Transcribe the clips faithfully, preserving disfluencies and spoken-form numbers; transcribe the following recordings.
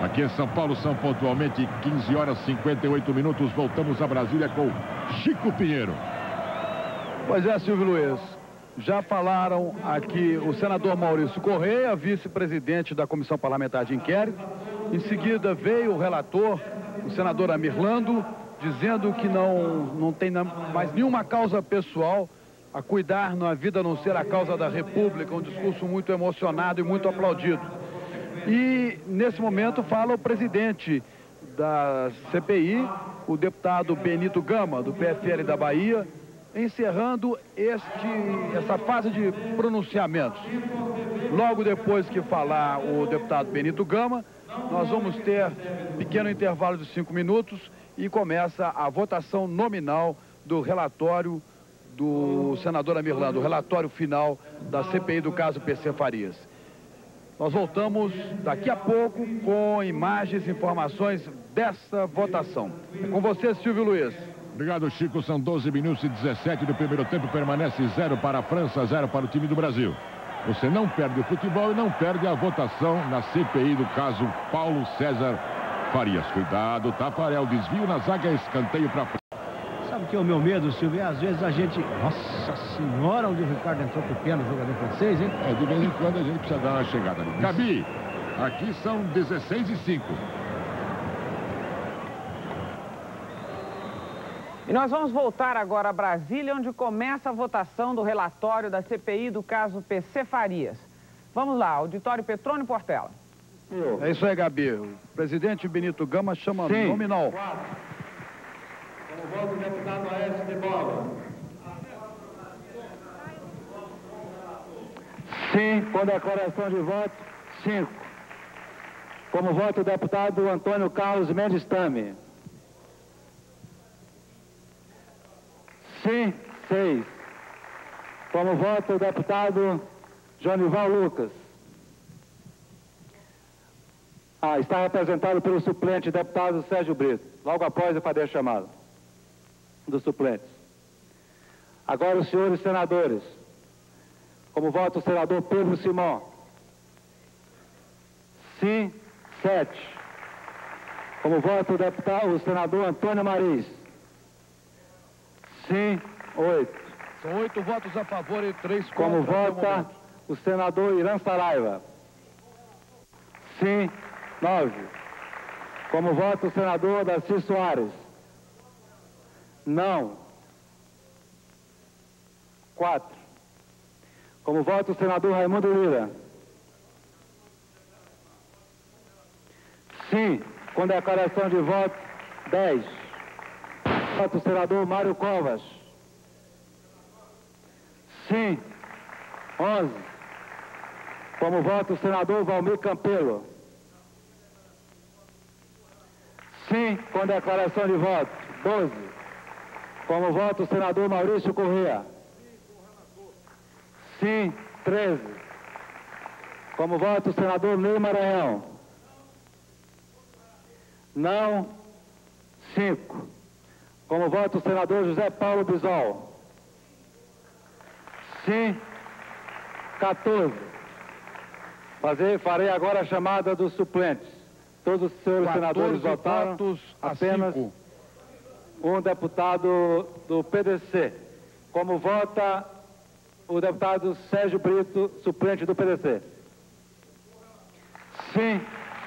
Aqui em São Paulo são pontualmente quinze horas e cinquenta e oito minutos. Voltamos a Brasília com Chico Pinheiro. Pois é, Silvio Luiz. Já falaram aqui o senador Maurício Correia, vice-presidente da Comissão Parlamentar de Inquérito. Em seguida veio o relator, o senador Amirlando, dizendo que não, não tem mais nenhuma causa pessoal a cuidar na vida a não ser a causa da República, um discurso muito emocionado e muito aplaudido. E nesse momento fala o presidente da C P I, o deputado Benito Gama, do P F L da Bahia, encerrando este, essa fase de pronunciamentos. Logo depois que falar o deputado Benito Gama, nós vamos ter um pequeno intervalo de cinco minutos e começa a votação nominal do relatório do senador Amirlando, o relatório final da C P I do caso P C Farias. Nós voltamos daqui a pouco com imagens e informações dessa votação. É com você, Silvio Luiz. Obrigado, Chico. São doze minutos e dezessete do primeiro tempo. Permanece zero para a França, zero para o time do Brasil. Você não perde o futebol e não perde a votação na C P I do caso Paulo César Farias. Cuidado, Tafarel, desvio na zaga, escanteio para a França. Sabe o que é o meu medo, Silvio? Às vezes a gente... Nossa senhora, onde o Ricardo entrou pequeno, jogador francês, hein? É, de vez em quando a gente precisa dar uma chegada ali. Gabi, aqui são dezesseis e cinco. E nós vamos voltar agora a Brasília, onde começa a votação do relatório da C P I do caso P C Farias. Vamos lá, auditório Petrônio Portela. É isso aí, Gabi. O presidente Benito Gama chama Sim. nominal. Como voto o deputado Aécio de Bola. Sim, com declaração de voto, cinco. Como voto o deputado Antônio Carlos Mendes Tame. Sim, seis. Como voto o deputado Jonival Lucas. Ah, está representado pelo suplente deputado Sérgio Brito. Logo após eu farei a chamada dos suplentes. Agora os senhores senadores. Como voto o senador Pedro Simão. Sim, sete. Como voto o, deputado, o senador Antônio Mariz. Sim, oito. São oito votos a favor e três contra. Como vota o senador Irã Saraiva. Sim, nove. Como vota o senador Darcy Soares. Não. Quatro. Como vota o senador Raimundo Lira. Sim, com declaração de voto, dez. Voto o senador Mário Covas. Sim, onze. Como voto o senador Valmir Campelo. Sim, com declaração de voto, doze. Como voto o senador Maurício Correia. Sim, treze. Como voto o senador Ney Maranhão. Não, cinco. Como voto o senador José Paulo Bisol. Sim, quatorze. Fazer, farei agora a chamada dos suplentes. Todos os senhores senadores votaram, apenas um deputado do P D C. Como vota o deputado Sérgio Brito, suplente do P D C. Sim.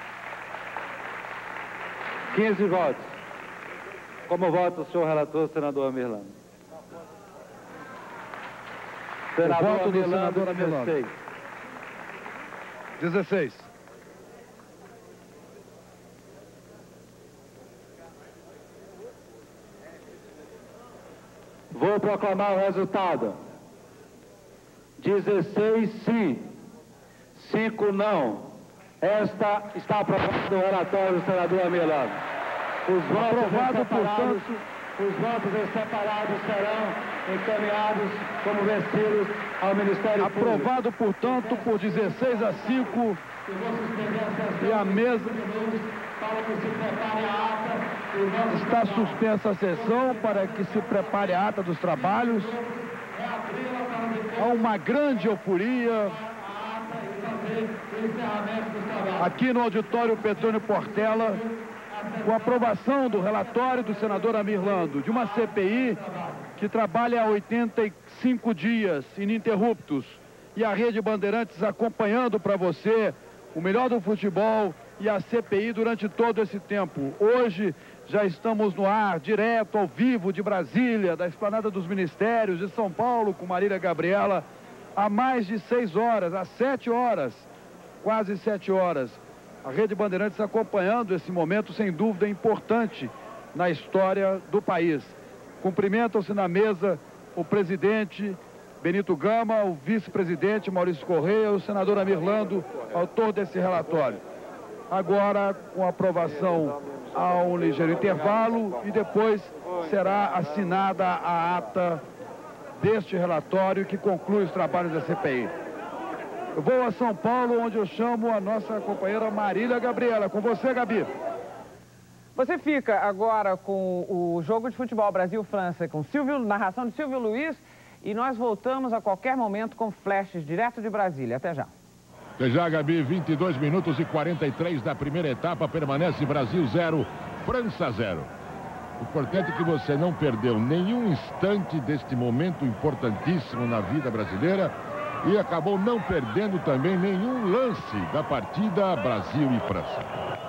quinze votos. Como vota o senhor relator, senador Amirlando? Senador voto do Amirlando, senador Amirlando. dezesseis. dezesseis. Vou proclamar o resultado. dezesseis sim, cinco não. Esta está aprovado o relatório do senador Amirlando. Os votos Aprovado, separados, portanto, os votos separados serão encaminhados como vencidos ao Ministério Público. Aprovado, portanto, por dezesseis a cinco. E a mesa Para que se prepare a ata, e vamos está suspensa a sessão para que se prepare a ata dos trabalhos. Há uma grande euforia aqui no auditório Petrônio Portela, com a aprovação do relatório do senador Amir Lando, de uma C P I que trabalha há oitenta e cinco dias ininterruptos, e a Rede Bandeirantes acompanhando para você o melhor do futebol e a C P I durante todo esse tempo. Hoje já estamos no ar, direto, ao vivo, de Brasília, da Esplanada dos Ministérios, de São Paulo, com Marília Gabriela, há mais de seis horas, há sete horas, quase sete horas. A Rede Bandeirantes acompanhando esse momento, sem dúvida, importante na história do país. Cumprimentam-se na mesa o presidente Benito Gama, o vice-presidente Maurício Correia, o senador Amir Lando, autor desse relatório. Agora, com a aprovação, há um ligeiro intervalo e depois será assinada a ata deste relatório que conclui os trabalhos da C P I. Eu vou a São Paulo, onde eu chamo a nossa companheira Marília Gabriela. Com você, Gabi. Você fica agora com o jogo de futebol Brasil-França, com Silvio, narração de Silvio Luiz, e nós voltamos a qualquer momento com flashes direto de Brasília. Até já. Até já, Gabi. vinte e dois minutos e quarenta e três da primeira etapa. Permanece Brasil zero, França zero. O importante é que você não perdeu nenhum instante deste momento importantíssimo na vida brasileira e acabou não perdendo também nenhum lance da partida Brasil e França.